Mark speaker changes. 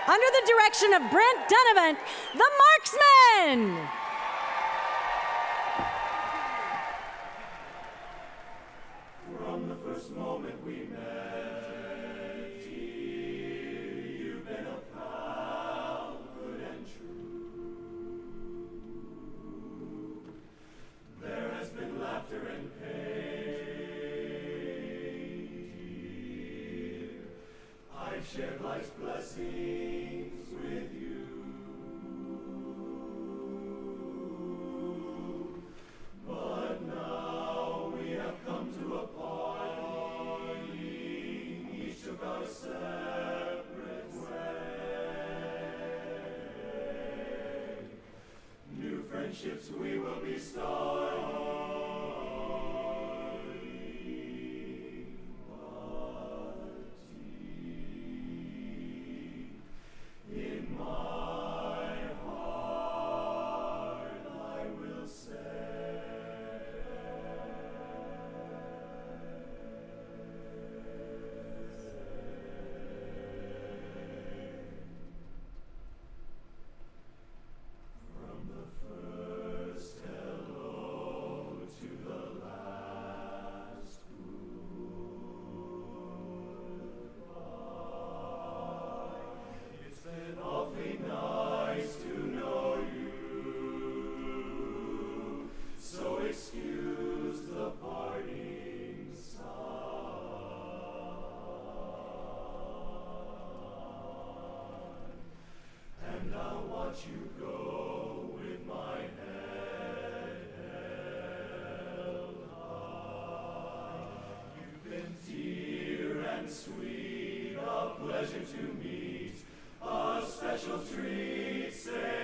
Speaker 1: under the direction of Brent Donovan, the Marksmen.
Speaker 2: From the first moment we met, dear, you've been a pal, good and true. There has been laughter and pain, dear. I've shared life's blessings with you. But now we have come to a parting, each took our separate way. New friendships we will be starting, but deep in my heart I will say, from the first hello to the last goodbye, it's been awfully nice to know you. So excuse the parting sigh, and I'll watch you go with my head held high. You've been dear and sweet, a pleasure to meet, a special treat, say